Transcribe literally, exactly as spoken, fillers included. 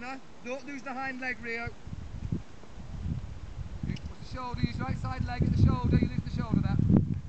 corner. Don't lose the hind leg, Rio. What's the shoulder? Use right side leg at the shoulder. You lose the shoulder there.